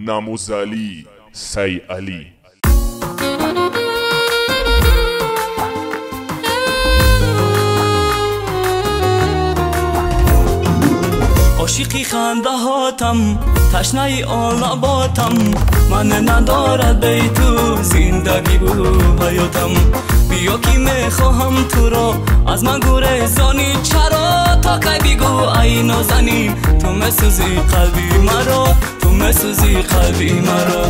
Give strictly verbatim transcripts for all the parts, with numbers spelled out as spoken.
نموزعلی سی علی. عاشقی خنده هاتم، تشنه آن لباتم، من ندارد بی تو زندگی و حیاتم. بیا که میخواهم تو را از من گریزانی، چرا تا کی بگو ای نازنین، تو میسوزی قلبی مرا، تو میسوزی قلبی مرا.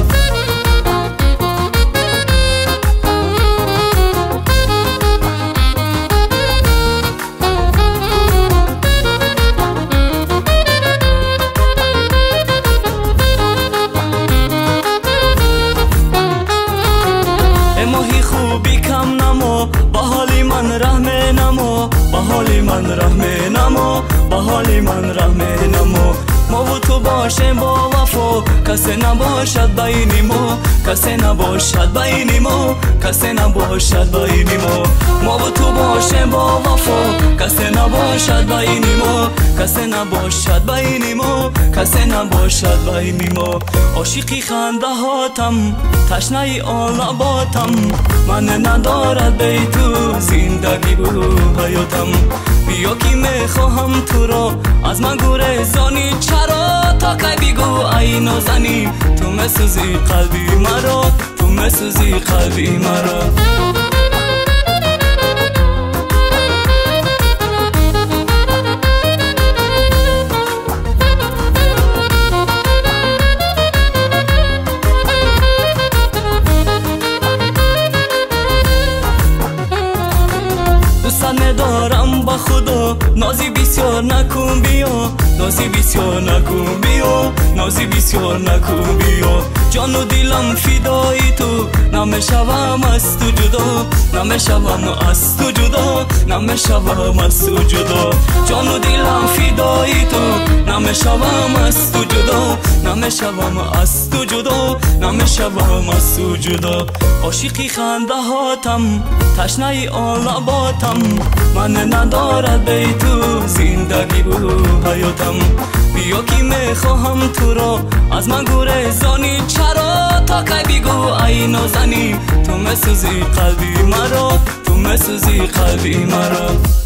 ماهی خوبی کم نما، با حالی من رحم نما، با حالی من رحم نما، با حالی من رحم نما. ما و تو باشیم با وفا، کسی نباشد بین ما، کسی نباشد بین ما، کسی نباشد بین ما. ما و تو باشیم با وفا، کسی نباشد بین ما، کسی نباشد بین ما، کسی نباشد بین ما. عاشقی خنده هاتم، تشنه آن لباتم، من ندارد بی تو زندگی و حیاتم. بیا که میخواهم تو را از من گریزانی، چرا تا کی بگو ای نازنین، تو میسوزی قلبی مرا، تو میسوزی قلبی مرا. دوست ندارم با خدا، نازی بسیار نکن بیا، نازی بسیار نکن بیا، نازی بسیار نکن بیا. جان و دلم فدای تو، نمیشوم از تو جدا، نمیشوم از تو جدا، نمیشوم از تو جدا. جان و دلم فدای تو، نمیشوم از تو جدا، نمیشوم از تو جدا، نمیشوم از تو جدا. عاشقی خنده هاتم، تشنه آن لباتم، من ندارد بی تو زندگی و حیاتم. بیا که میخواهم تو را از من گریزانی، چرا تا کی بگو ای نازنین، تو میسوزی قلبی مرا، تو میسوزی قلبی مرا.